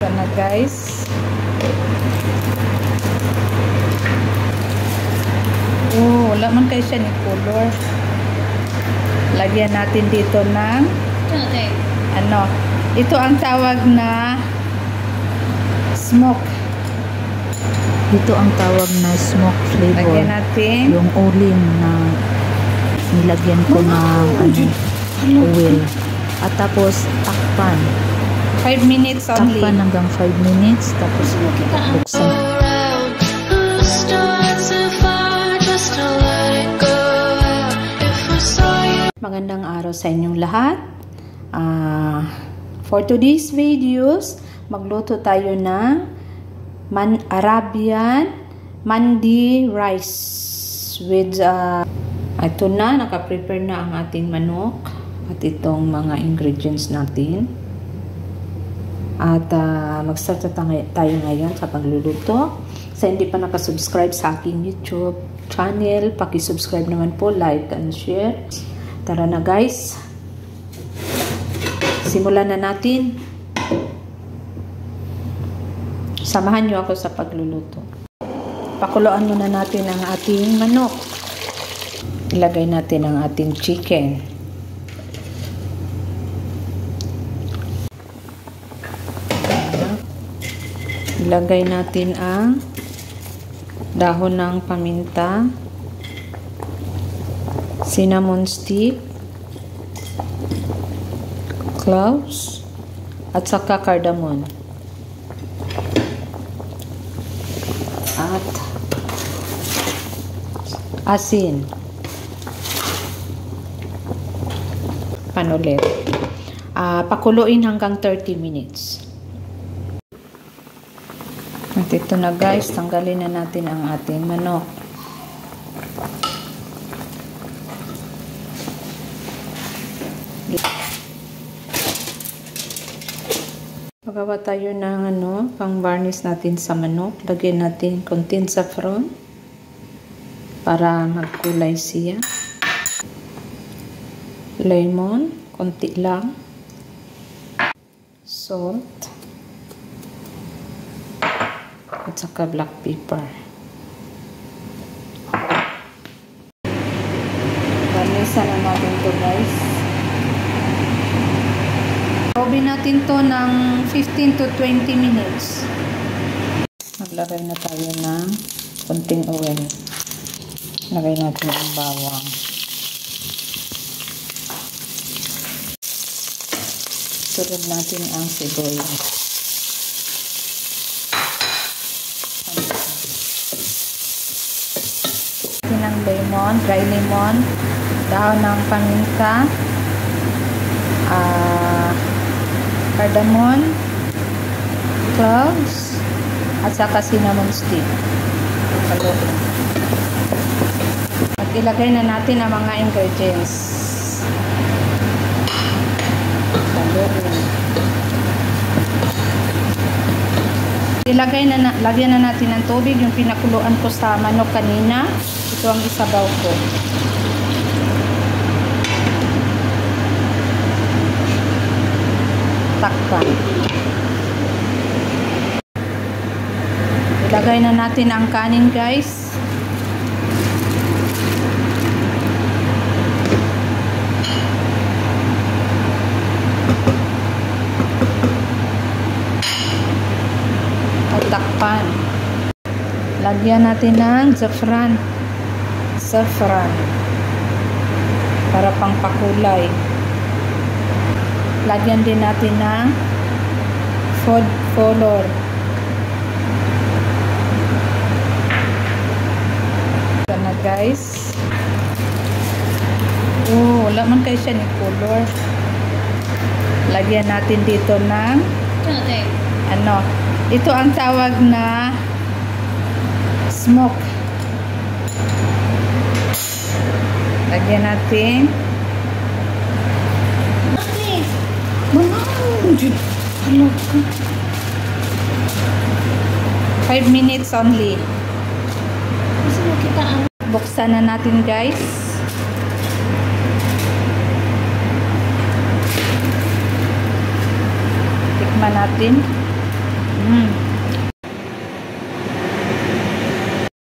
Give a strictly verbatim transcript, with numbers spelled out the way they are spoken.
na guys. Oh, wala man kayo siya ni color. Lagyan natin dito ng ano, ito ang tawag na smoke. Ito ang tawag na smoke flavor. Lagyan natin yung uling na nilagyan ko ng ano, oil. At tapos takpan. five minutes only. Takpan hanggang five minutes. Tapos buksan. Magandang araw sa inyong lahat. Uh, for today's videos, magluto tayo ng man Arabian mandi rice with uh, ito na, naka-prepare na ang ating manok at itong mga ingredients natin. At uh, mag-start tayo ngayon sa pagluluto. Sa hindi pa nakasubscribe sa aking YouTube channel, paki-subscribe naman po, like and share. Tara na guys, simulan na natin. Samahan nyo ako sa pagluluto. Pakuluan muna natin ang ating manok. Ilagay natin ang ating chicken. Ilagay natin ang dahon ng paminta, cinnamon stick, cloves, at saka cardamom. At asin. Panulit. Uh, pakuluin hanggang thirty minutes. At ito na guys, tanggalin na natin ang ating manok. Pagawa tayo ng ano, pang varnish natin sa manok. Lagyan natin konting saffron para magkulay siya. Lemon, konti lang. Salt. At saka black pepper. Varnishan na natin to guys. Oven natin to ng fifteen to twenty minutes. Maglagay na tayo ng konting oil. Lagay natin ang bawang. Sunod natin ang sibuyas. Ng lemon, dry lemon, dahon ng paminta, uh, cardamom, cloves, at saka cinnamon stick. At ilagay na natin ang mga ingredients. Ilagay na, na lagyan na natin ng tubig, yung pinakuluan ko sa manok kanina. Ito ang isabaw ko. Takpan. Ilagay na natin ang kanin guys. At takpan. Lagyan natin ng saffron. Saffron para pang pakulay. Lagyan din natin ng food color. Ito na guys. Oh, wala man kayo siya ni color. Lagyan natin dito ng ano, ito ang tawag na smoke. Lagyan natin. five minutes only. Buksan na natin guys. Tikman natin.